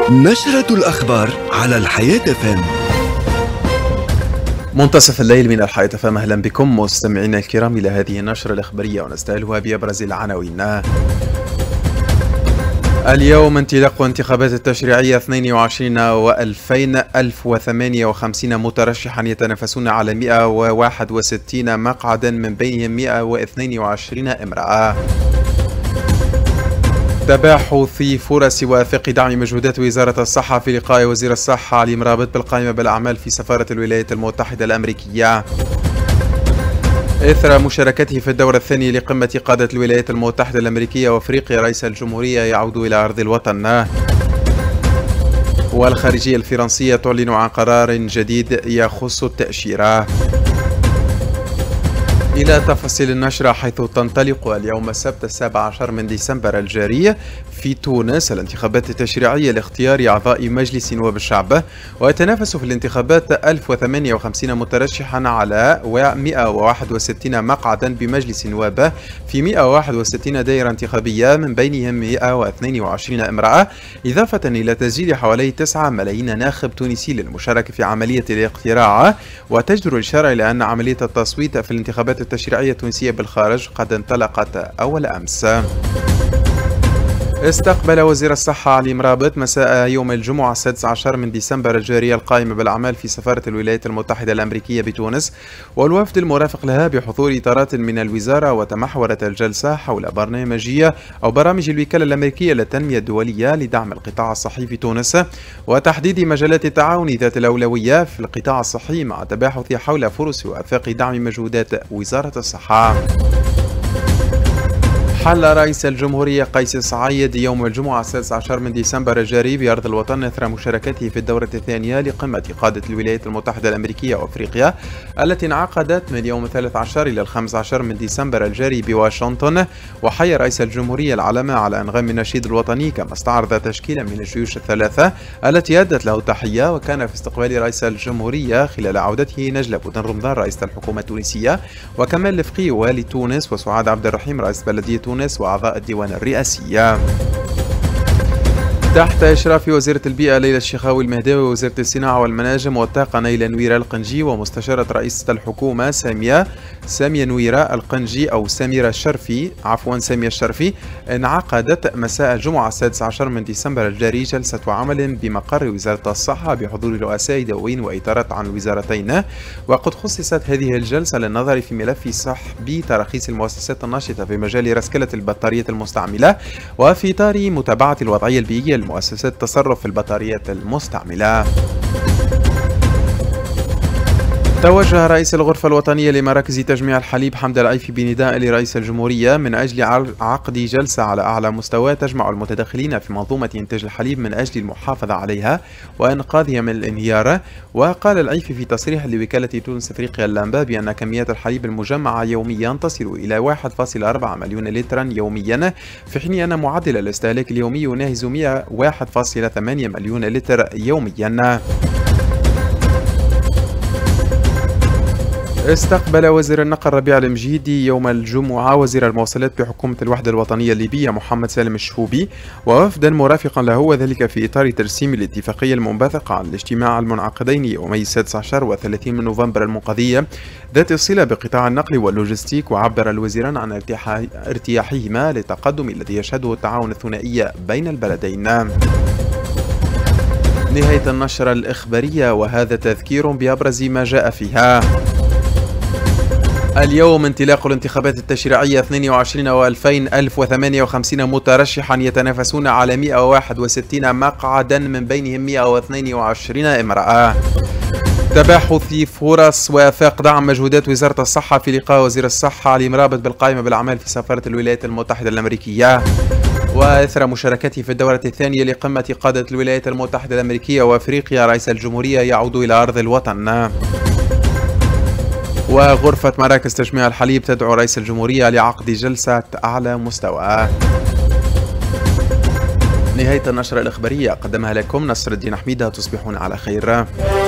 نشرة الأخبار على الحياة فم. منتصف الليل من الحياة فم. أهلا بكم مستمعينا الكرام إلى هذه النشرة الإخبارية ونستهلها بأبرز العناوين. اليوم انطلاق انتخابات التشريعية 22 و2000 1058 مترشحا يتنافسون على 161 مقعدا من بينهم 122 امرأة. تباحث فرص وافق دعم مجهودات وزارة الصحة في لقاء وزير الصحة علي مرابط بالقائمة بالأعمال في سفارة الولايات المتحدة الأمريكية إثر مشاركته في الدورة الثانية لقمة قادة الولايات المتحدة الأمريكية وأفريقيا. رئيس الجمهورية يعود إلى أرض الوطن. والخارجية الفرنسية تعلن عن قرار جديد يخص التأشيرة. إلى تفاصيل النشرة، حيث تنطلق اليوم السبت 17 من ديسمبر الجاري في تونس الانتخابات التشريعية لاختيار أعضاء مجلس نواب الشعب، ويتنافس في الانتخابات 1058 مترشحا على 161 مقعدا بمجلس نواب في 161 دائرة انتخابية من بينهم 122 امرأة، إضافة إلى تسجيل حوالي 9 ملايين ناخب تونسي للمشاركة في عملية الاقتراع. وتجدر الإشارة إلى أن عملية التصويت في الانتخابات التشريعية التونسية بالخارج قد انطلقت أول أمس. استقبل وزير الصحة علي مرابط مساء يوم الجمعة 16 من ديسمبر الجاري القائمة بالأعمال في سفارة الولايات المتحدة الأمريكية بتونس والوفد المرافق لها بحضور إطارات من الوزارة. وتمحورت الجلسة حول برامج الوكالة الأمريكية للتنمية الدولية لدعم القطاع الصحي في تونس وتحديد مجالات التعاون ذات الأولوية في القطاع الصحي، مع تباحث حول فرص وآفاق دعم مجهودات وزارة الصحة. حل رئيس الجمهورية قيس سعيد يوم الجمعة 16 من ديسمبر الجاري بأرض الوطن إثر مشاركته في الدورة الثانية لقمة قادة الولايات المتحدة الأمريكية وأفريقيا التي انعقدت من يوم 13 إلى 15 من ديسمبر الجاري بواشنطن. وحيا رئيس الجمهورية العلامة على أنغام النشيد الوطني، كما استعرض تشكيلا من الجيوش الثلاثة التي أدت له تحية. وكان في استقبال رئيس الجمهورية خلال عودته نجلة بودن رمضان رئيسة الحكومة التونسية، وكمال الفقي والي تونس، وسعاد عبد الرحيم رئيس بلدية تونس، وأعضاء الديوان الرئاسية. تحت إشراف وزيرة البيئة ليلى الشيخاوي المهداوي ووزيرة الصناعة والمناجم والطاقة نيلة نويرة القنجي ومستشارة رئيسة الحكومة سامية نويرة القنجي أو سامية الشرفي، انعقدت مساء الجمعة 16 من ديسمبر الجاري جلسة عمل بمقر وزارة الصحة بحضور رؤساء دواوين وإطارات عن الوزارتين. وقد خصصت هذه الجلسة للنظر في ملف سحب تراخيص المؤسسات الناشطة في مجال رسكلة البطاريات المستعملة، وفي إطار متابعة الوضعية البيئية لمؤسسات التصرف في البطاريات المستعملة. توجه رئيس الغرفة الوطنية لمراكز تجميع الحليب حمد العيفي بنداء لرئيس الجمهورية من أجل عقد جلسة على أعلى مستوى تجمع المتدخلين في منظومة إنتاج الحليب من أجل المحافظة عليها وإنقاذها من الانهيار. وقال العيفي في تصريح لوكالة تونس أفريقيا اللامبا بأن كميات الحليب المجمعة يوميا تصل إلى 1.4 مليون لترا يوميا، في حين أن معدل الاستهلاك اليومي يناهز 101.8 مليون لتر يوميا. استقبل وزير النقل ربيع المجيدي يوم الجمعة وزير المواصلات بحكومة الوحدة الوطنية الليبية محمد سالم الشهوبي ووفدا مرافقا له، وذلك في إطار ترسيم الاتفاقية المنبثقة عن الاجتماع المنعقدين يومي 16 و30 من نوفمبر المنقضية ذات الصلة بقطاع النقل واللوجستيك. وعبر الوزيران عن ارتياحهما للتقدم الذي يشهده التعاون الثنائي بين البلدين. نهاية النشرة الإخبارية، وهذا تذكير بأبرز ما جاء فيها. اليوم انطلاق الانتخابات التشريعية 22 و2000 1058 مترشحا يتنافسون على 161 مقعدا من بينهم 122 امرأة. تباحث فرص وآفاق دعم مجهودات وزارة الصحة في لقاء وزير الصحة علي مرابط بالقائمة بالأعمال في سفارة الولايات المتحدة الأمريكية. وإثر مشاركته في الدورة الثانية لقمة قادة الولايات المتحدة الأمريكية وأفريقيا، رئيس الجمهورية يعود إلى أرض الوطن. وغرفة مراكز تجميع الحليب تدعو رئيس الجمهورية لعقد جلسة أعلى مستوى. نهاية النشرة الإخبارية قدمها لكم نصر الدين حميدة. تصبحون على خير.